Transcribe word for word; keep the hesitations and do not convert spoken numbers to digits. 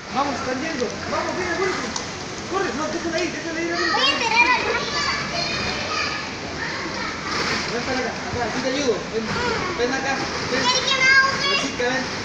Vamos, están yendo. Vamos, ven, corre. Corre, no, déjala ahí, déjala ir. Voy a esperar al Ven para acá, acá, aquí te ayudo. Ven, ven acá. Ven. ¿Quieres que me ahogue? Chica, ven.